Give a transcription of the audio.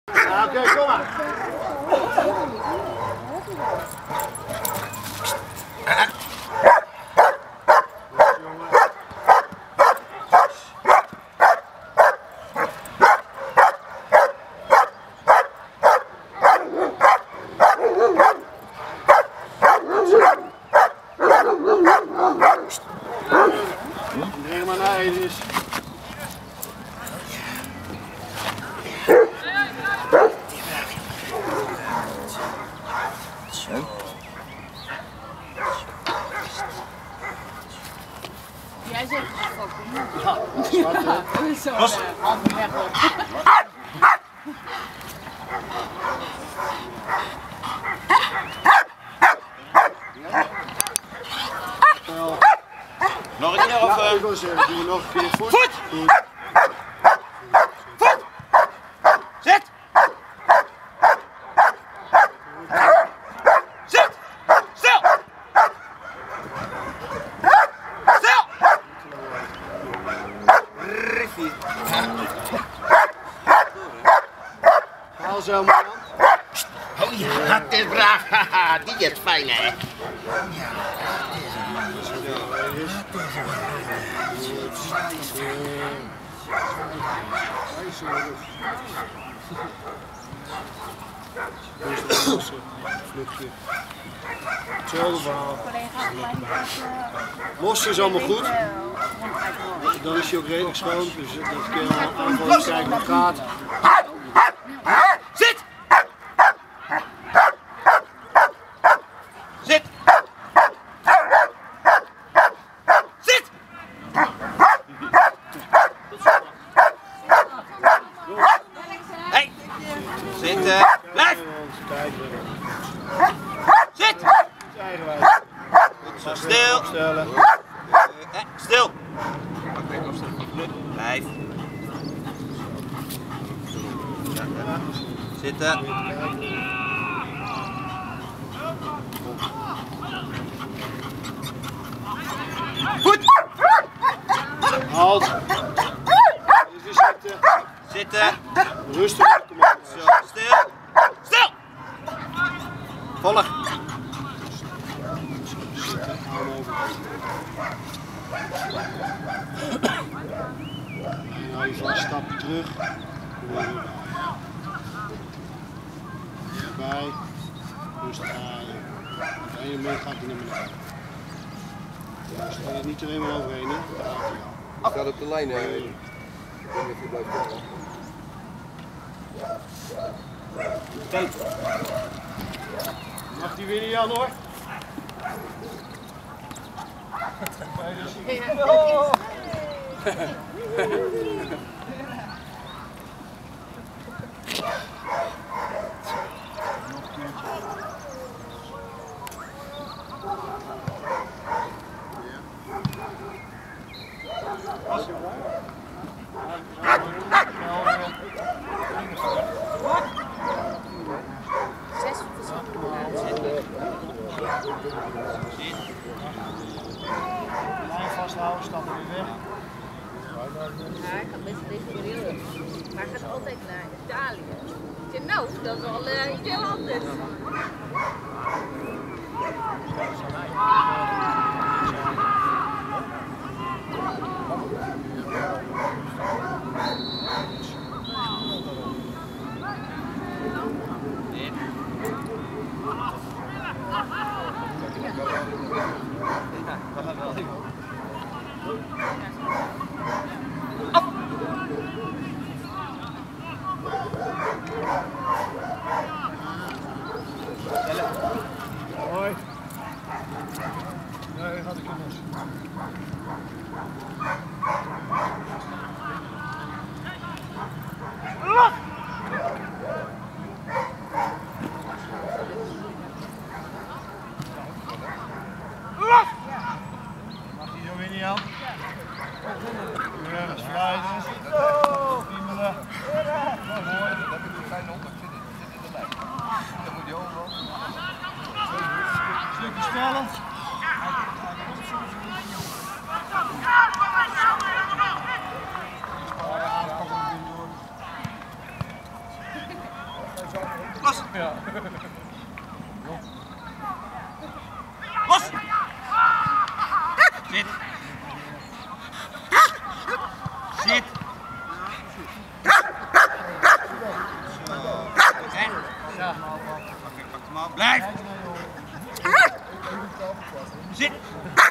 Ja, oké, kom maar. Breng maar naar Edis. Jij zegt fucking. Ja, zwart hè. Zo, handen weg op. Nog een keer of... Ja, ik wil zeggen, doe nog een keer voet. Voet! Goed. Voet! Zit! Zit! Stil! Stil! Riffie. Haal zo maar aan. Oh ja, het is braaf. Haha, die is fijn hè. Vluchtje. Hetzelfde verhaal. Los is allemaal goed. Dan is hij ook redelijk schoon. Dus dat kun je al aanvallen kijken hoe het gaat. Zit! Zit! Zit! Hey! Zitten! Blijf! Zit! Zo stil! Stil! Blijf! Zitten! Goed! Halt. Even zitten. Zitten! Rustig. Kom op. Zo, stil! Stil! Volg! Zitten. Arm over. En hou je van een stapje terug. Kom er weer bij. Bij. Rustig aan. Op een moment gaat hij naar beneden. Dus ga je niet er eenmaal overheen. Hè? Daar gaat hij al. Staat op de lijn, ik weet niet of je blijft komen. Kijk. Mag die winnen, Jan hoor? Lijn vasthouden, stap weer weg. Ja, hij gaat best refereren. Maar hij gaat altijd naar Italië. Ik zeg, nou, dat is al iets heel anders. Hoi. Nee, gaat ik in los. Mag hij zo weer niet aan? Ergens vrijden. Zo, piemelen. Dat is een kleine hond, zit in de lijn. Dan moet je overal. Stukje sneller. Los! Ja. Los! Zit! Zit! En? Ja. Oké, pak hem op. Blijf! Zit!